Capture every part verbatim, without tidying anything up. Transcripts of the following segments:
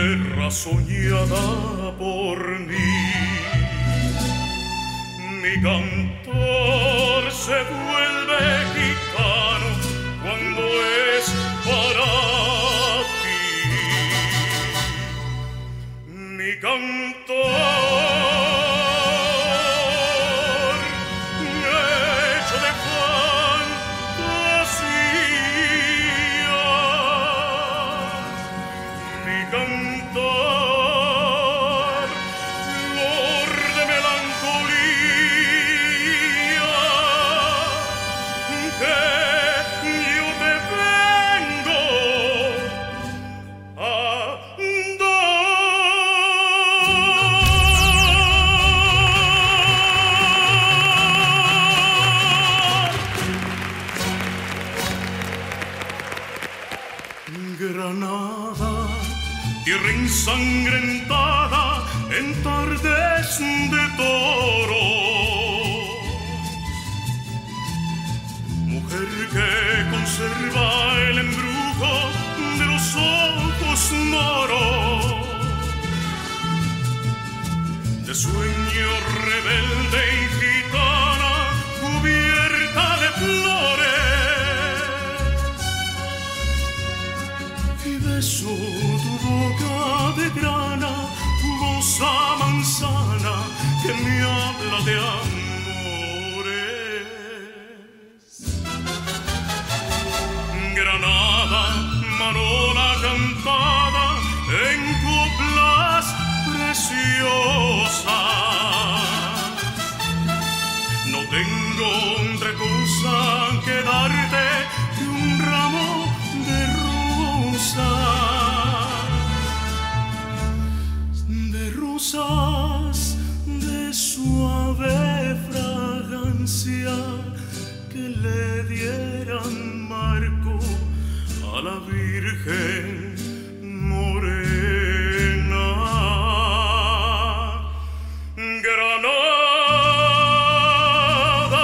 tierra soñada por mí. Mi cantor se vuelve gitano cuando es para ti. Mi cantor hecho de fantasía. Mi cantor flor de melancolía, que yo te vengo a Granada, tierra ensangrentada en tardes de toro, mujer que conserva el embrujo de los ojos moros, de sueño rebelde y gitana cubierta de flores. Beso tu boca de grana, jugosa manzana que me habla de amores. Granada, manola cantada en coplas preciosas. No tengo otra cosa que darte que un ramo de de rosas de suave fragancia que le dieran marco a la Virgen morena. Granada,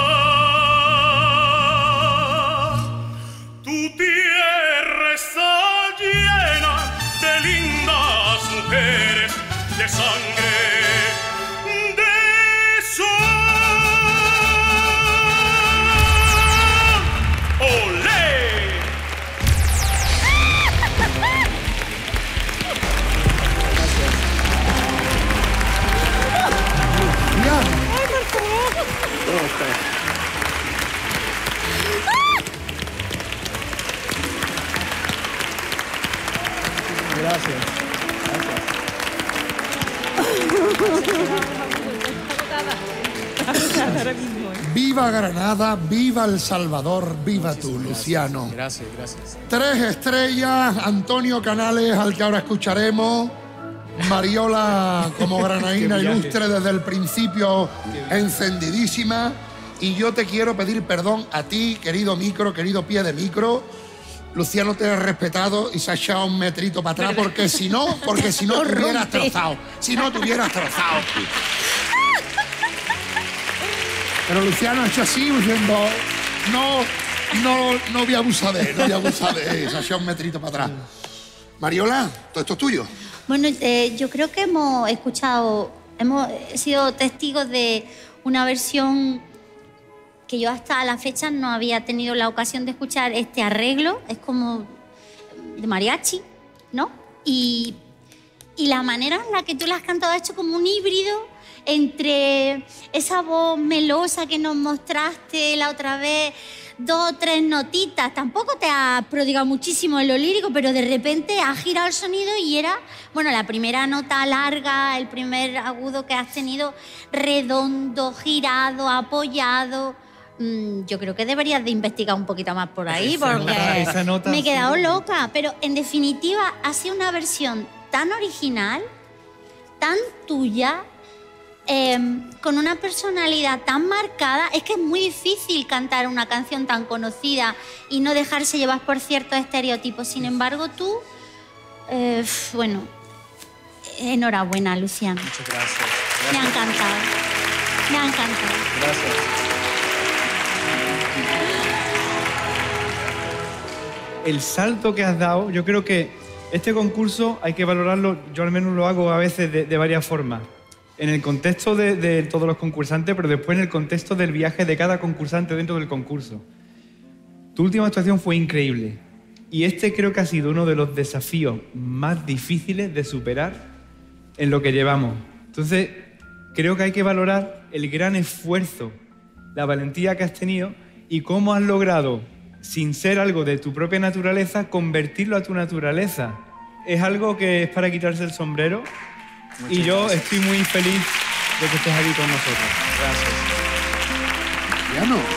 tu tierra está llena de lindas mujeres, de sangre, de sol. ¡Olé! Gracias. Viva Granada, viva El Salvador, viva tú, Luciano. Gracias, gracias. Tres estrellas, Antonio Canales, al que ahora escucharemos. Mariola como granaína ilustre desde el principio, encendidísima. Y yo te quiero pedir perdón a ti, querido micro, querido pie de micro. Luciano te ha respetado y se ha echado un metrito para atrás, porque si no, porque si no te hubieras trozado. Si no te hubieras trozado. Pero Luciano ha hecho así, diciendo, no, no, no voy a abusar de él, no voy a abusar de él. Se ha echado un metrito para atrás. Mariola, todo esto es tuyo. Bueno, eh, yo creo que hemos escuchado, hemos sido testigos de una versión que yo hasta la fecha no había tenido la ocasión de escuchar. Este arreglo es como de mariachi, ¿no? Y, y la manera en la que tú la has cantado ha hecho como un híbrido entre esa voz melosa que nos mostraste la otra vez, dos o tres notitas. Tampoco te has prodigado muchísimo en lo lírico, pero de repente has girado el sonido y era, bueno, la primera nota larga, el primer agudo que has tenido redondo, girado, apoyado. Yo creo que deberías de investigar un poquito más por ahí, esa porque nota, esa nota, me he quedado sí. loca. Pero en definitiva ha sido una versión tan original, tan tuya, eh, con una personalidad tan marcada. Es que es muy difícil cantar una canción tan conocida y no dejarse llevar por ciertos estereotipos. Sin embargo, tú, eh, bueno, enhorabuena, Luciano. Muchas gracias. Me ha Gracias. encantado. Me ha encantado. Gracias. El salto que has dado, yo creo que Este concurso hay que valorarlo, yo al menos lo hago a veces de, de varias formas. En el contexto de, de todos los concursantes, pero después en el contexto del viaje de cada concursante dentro del concurso. Tu última actuación fue increíble. Y este creo que ha sido uno de los desafíos más difíciles de superar en lo que llevamos. Entonces, creo que hay que valorar el gran esfuerzo, la valentía que has tenido y cómo has logrado, sin ser algo de tu propia naturaleza, convertirlo a tu naturaleza. Es algo que es para quitarse el sombrero. Muchas y yo gracias. Estoy muy feliz de que estés aquí con nosotros. Gracias. Luciano.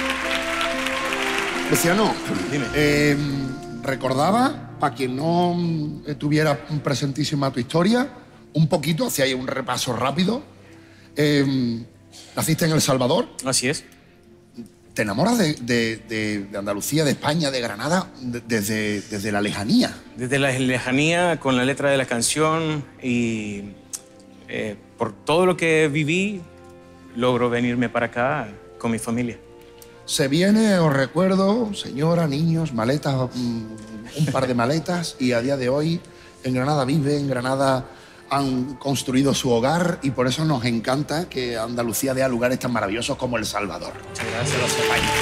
Luciano, dime. Eh, recordaba, para quien no tuviera presentísima tu historia, un poquito, hacía ahí un repaso rápido. Eh, naciste en El Salvador. Así es. ¿Te enamoras de, de, de, de Andalucía, de España, de Granada, de, desde, desde la lejanía? Desde la lejanía, con la letra de la canción y eh, por todo lo que viví, logro venirme para acá con mi familia. Se viene, os recuerdo, señora, niños, maletas, un par de maletas, y a día de hoy en Granada vive, en Granada han construido su hogar y por eso nos encanta que Andalucía dé a lugares tan maravillosos como El Salvador. Muchas gracias.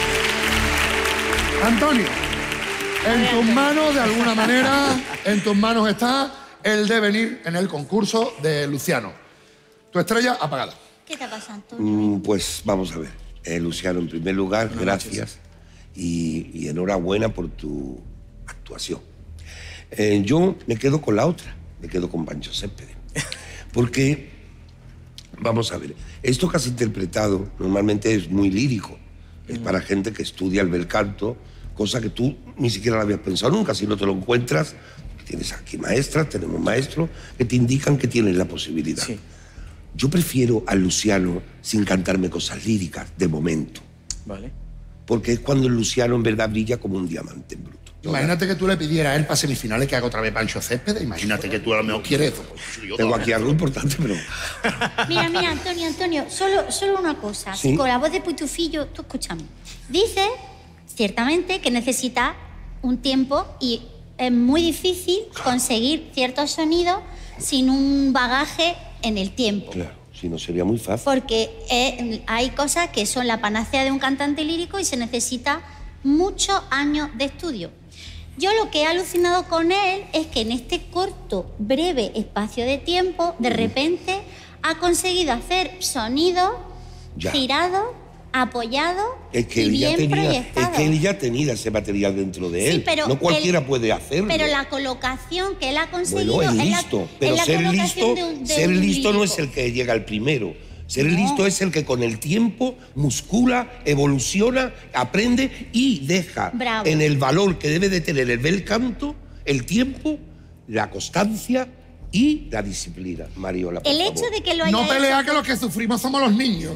Antonio, en tus manos, de alguna manera, en tus manos está el devenir en el concurso de Luciano. Tu estrella apagada. ¿Qué te pasa, Antonio? Mm, pues vamos a ver. Eh, Luciano, en primer lugar, Buenas gracias y, y enhorabuena por tu actuación. Eh, yo me quedo con la otra, me quedo con Pancho Céspedes. Porque, vamos a ver, esto que has interpretado normalmente es muy lírico. Es para gente que estudia el bel canto, cosa que tú ni siquiera la habías pensado nunca. Si no te lo encuentras, tienes aquí maestras, tenemos maestros que te indican que tienes la posibilidad. Sí. Yo prefiero a Luciano sin cantarme cosas líricas, de momento. Vale. Porque es cuando el Luciano en verdad brilla como un diamante en bruto. Imagínate que tú le pidieras a él para semifinales que haga otra vez Pancho Céspedes. Imagínate que tú a lo mejor quieres eso. Pues yo Tengo aquí algo importante, pero... Mira, mira, Antonio, Antonio, solo, solo una cosa. ¿Sí? Con la voz de Pitufillo, tú escúchame. Dice, ciertamente, que necesita un tiempo y es muy difícil conseguir ciertos sonidos sin un bagaje en el tiempo. Claro, si no sería muy fácil. Porque eh, hay cosas que son la panacea de un cantante lírico y se necesita muchos años de estudio. Yo lo que he alucinado con él es que en este corto, breve espacio de tiempo, de repente ha conseguido hacer sonidos girados, apoyados es que y él bien ya tenía, proyectados. Es que él ya tenía ese material dentro de él. Sí, pero no cualquiera el, puede hacerlo. Pero la colocación que él ha conseguido... Bueno, es es listo. la, pero es la ser listo, de un, de ser un listo no lírico. es el que llega al primero. Ser No. listo es el que con el tiempo muscula, evoluciona, aprende y deja Bravo. en el valor que debe de tener el bel canto, el tiempo, la constancia y la disciplina. Mariola, por El favor. hecho de que lo haya No pelea hecho- que los que sufrimos somos los niños.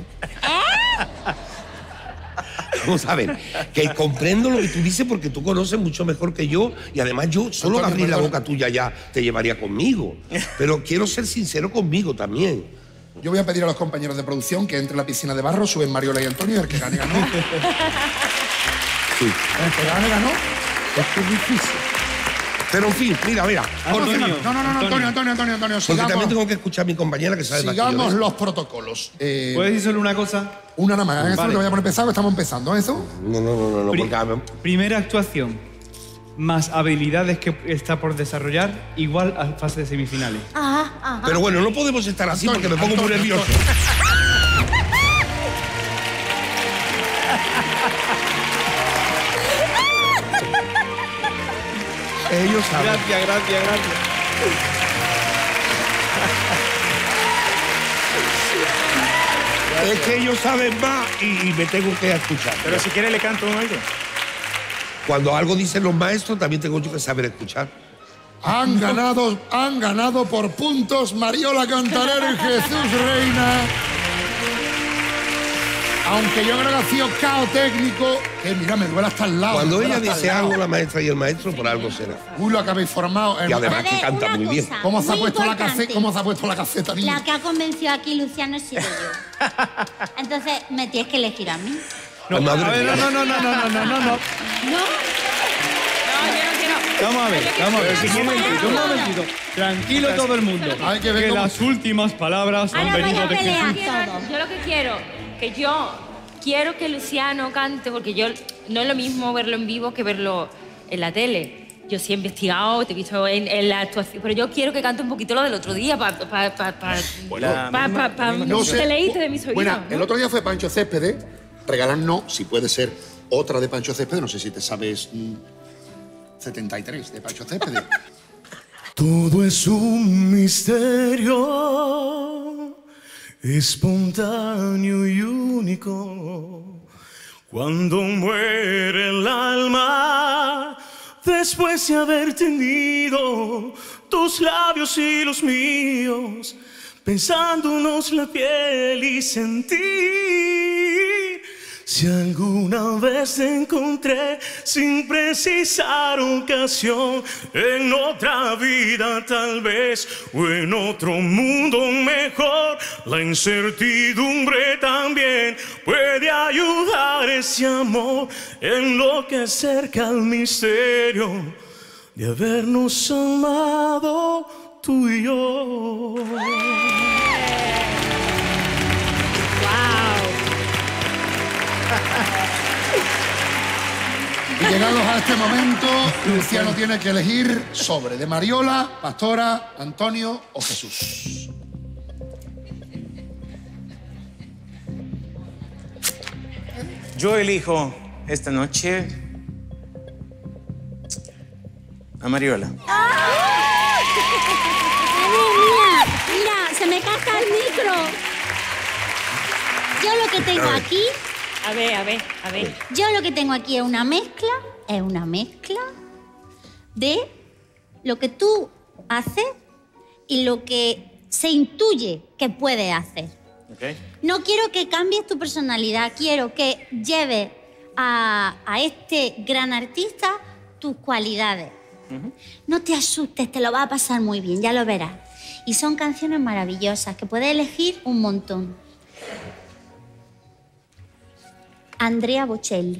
Vamos a ver, que comprendo lo que tú dices porque tú conoces mucho mejor que yo y además yo solo Antonio, abrir la perdona. boca tuya ya te llevaría conmigo. Pero quiero ser sincero conmigo también. Yo voy a pedir a los compañeros de producción que entre en la piscina de barro, suben Mariola y Antonio, y el que gane, ganó. Sí. El que gane, ganó. Esto es difícil. Pero en fin, mira, mira. Antonio, No, no, no, no, Antonio, Antonio, Antonio, Antonio. Porque Sigamos, también tengo que escuchar a mi compañera que sabe más que yo de sigamos eso. los protocolos. Eh, ¿Puedes decir solo una cosa? una nada más. Eso Vale. te voy a poner pesado, estamos empezando. ¿Eso? No, no, no, no, no Pri- porque... a ver, Primera actuación, más habilidades que está por desarrollar, igual a fase de semifinales. Ajá, ajá. Pero bueno, no podemos estar así Antonio, porque me pongo muy Antonio, nervioso. Ellos saben. Gracias, gracias, gracias. Es que ellos saben más y, y me tengo que escuchar. Pero si quiere le canto un algo. Cuando algo dicen los maestros, también tengo yo que saber escuchar. Han ganado, han ganado por puntos Mariola Cantarero y Jesús Reina. Aunque yo creo que ha sido caos técnico, que mira, me duele hasta el lado. Cuando me ella duele hasta dice el lado. algo, la maestra y el maestro, por algo será. Uy, lo que habéis formado. Y además A que ver, canta una muy bien. cosa ¿Cómo se ha muy puesto la importante. caseta? ¿Cómo se ha puesto la caseta, niña? La que ha convencido aquí Luciano he sido yo. Entonces me tienes que elegir a mí. No, Madre a ver, mía. no, no, no, no, no, no, no, no. ¿No? No, yo no quiero. Vamos a ver, vamos a ver. Si un momentito, un momentito. Tranquilo todo el mundo. Hay que ver cómo- las últimas palabras han Ahora venido vais a de pelear Jesús. todos. Yo lo que quiero, que yo quiero que Luciano cante, porque yo no es lo mismo verlo en vivo que verlo en la tele. Yo sí he investigado, te he visto en, en la actuación, pero yo quiero que cante un poquito lo del otro día para pa, pa, pa, La pa, misma- pa, pa, la misma No canción. sé. deleite de mis oídos. Bueno, ¿no? el otro día fue Pancho Céspedes. Regalarnos, si puede ser, otra de Pancho Céspedes. No sé si te sabes. mm, setenta y tres de Pancho Céspedes. Todo es un misterio, espontáneo y único. Cuando muere el alma, después de haber tenido tus labios y los míos, pensándonos la piel y sentir. Si alguna vez te encontré sin precisar ocasión, en otra vida tal vez, o en otro mundo mejor, la incertidumbre también puede ayudar ese amor en lo que acerca al misterio de habernos amado tú y yo. Y llegados a este momento, Luciano tiene que elegir sobre de Mariola, Pastora, Antonio o Jesús. Yo elijo esta noche a Mariola. Madre mía, mira, se me casca el micro. Yo lo que tengo aquí, A ver, a ver, a ver. yo lo que tengo aquí es una mezcla, es una mezcla de lo que tú haces y lo que se intuye que puedes hacer. ¿Ok? No quiero que cambies tu personalidad, quiero que lleves a, a este gran artista tus cualidades. No te asustes, te lo va a pasar muy bien, ya lo verás. Y son canciones maravillosas que puedes elegir un montón. Andrea Bocelli.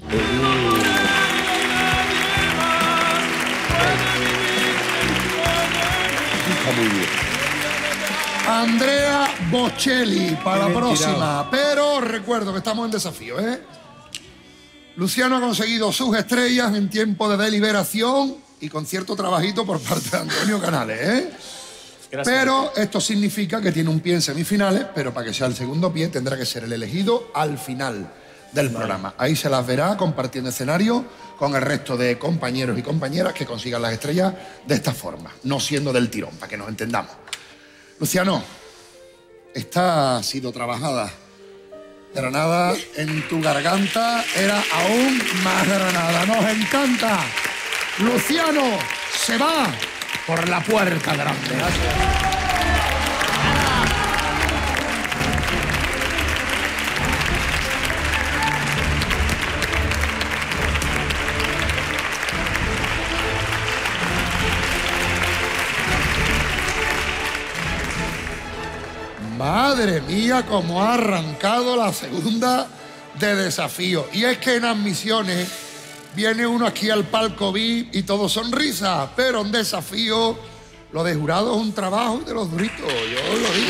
Está muy bien. Andrea Bocelli para la Bien próxima. tirado. Pero recuerdo que estamos en desafío, ¿eh? Luciano ha conseguido sus estrellas en tiempo de deliberación y con cierto trabajito por parte de Antonio Canales, ¿eh? Gracias. Pero esto significa que tiene un pie en semifinales, pero para que sea el segundo pie tendrá que ser el elegido al final del programa. Ahí se las verá compartiendo escenario con el resto de compañeros y compañeras que consigan las estrellas de esta forma, no siendo del tirón, para que nos entendamos. Luciano, esta ha sido trabajada. Granada en tu garganta era aún más granada. Nos encanta. Luciano se va por la puerta grande. Madre mía, cómo ha arrancado la segunda de desafío. Y es que en admisiones viene uno aquí al palco V I P y todo sonrisa, pero en desafío lo de jurado es un trabajo de los duritos, yo lo digo.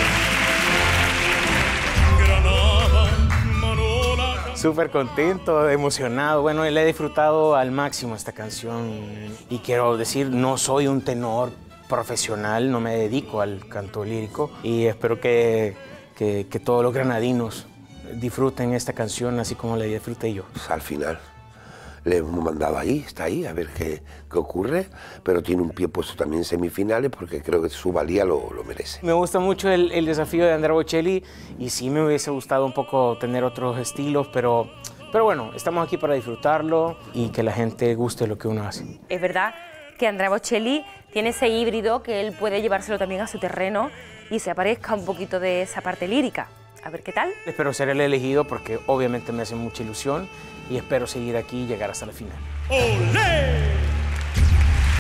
Súper contento, emocionado. Bueno, le he disfrutado al máximo esta canción y quiero decir, no soy un tenor profesional, no me dedico al canto lírico y espero que, que, que todos los granadinos disfruten esta canción así como la disfruté yo. Pues al final le hemos mandado ahí, está ahí, a ver qué, qué ocurre, pero tiene un pie puesto también en semifinales porque creo que su valía lo, lo merece. Me gusta mucho el, el desafío de Andrea Bocelli y sí me hubiese gustado un poco tener otros estilos, pero, pero bueno, estamos aquí para disfrutarlo y que la gente guste lo que uno hace. Es verdad que Andrea Bocelli tiene ese híbrido que él puede llevárselo también a su terreno y se aparezca un poquito de esa parte lírica. A ver qué tal. Espero ser el elegido porque obviamente me hace mucha ilusión y espero seguir aquí y llegar hasta la final. ¡Olé!